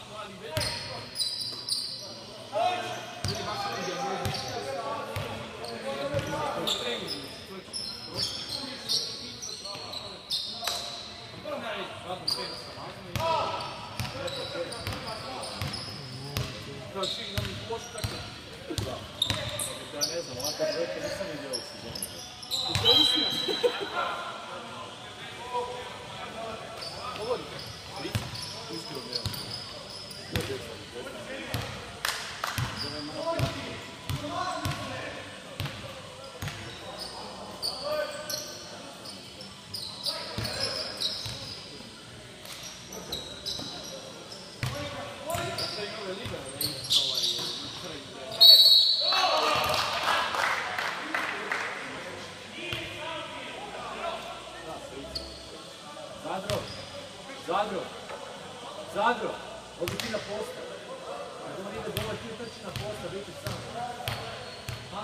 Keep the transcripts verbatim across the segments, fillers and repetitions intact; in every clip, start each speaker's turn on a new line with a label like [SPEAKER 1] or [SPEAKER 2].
[SPEAKER 1] Zadro, Zadro, ovdje ti na posta. Kad on ide doma, ti trči na posta, biti sam. Ha?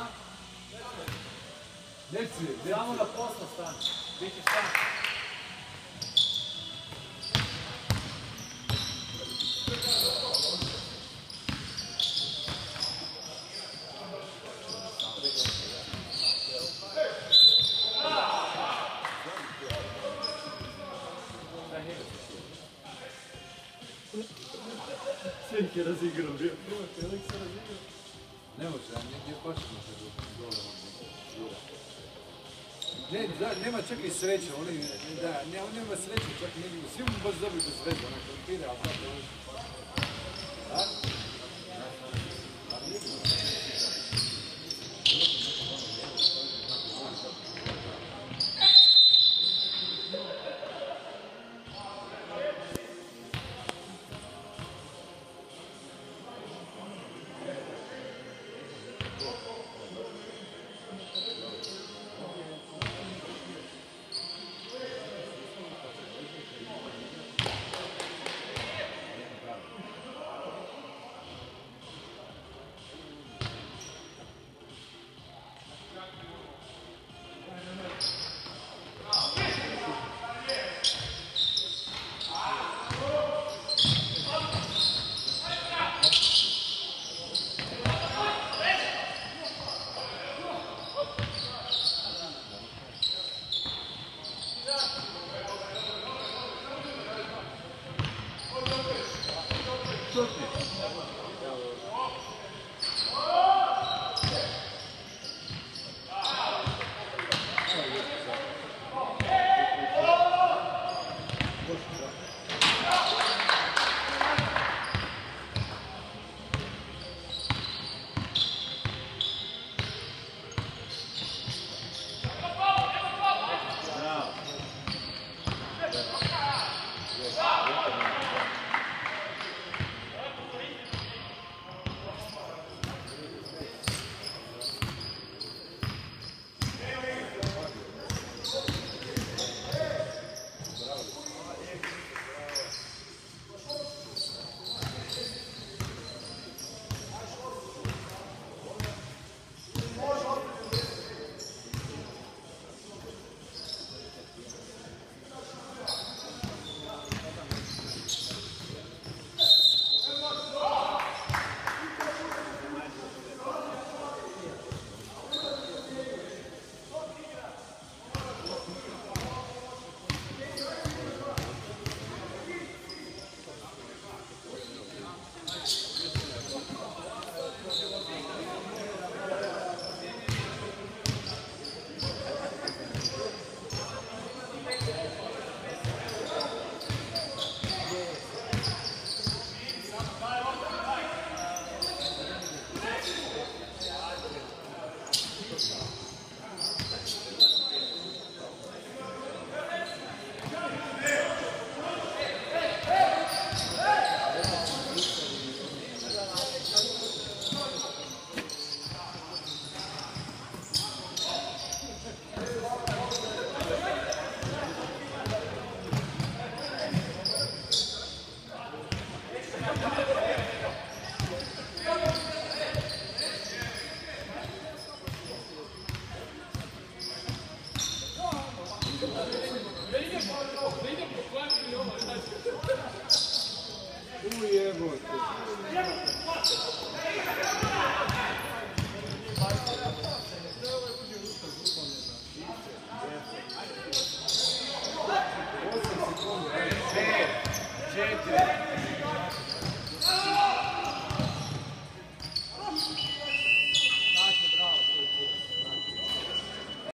[SPEAKER 1] Deci, samo na posta stani, biti sam.
[SPEAKER 2] Sve je razigrao bio. Felix se razigrao.
[SPEAKER 1] Ne može, nije početno se dole ne, da, nema čak i sreće, oni, da, ne, on nema sreće, čak i neđe, svi mu baš dobri bez veze, onak, on pire, ali sad ne može. Da? Ujebote.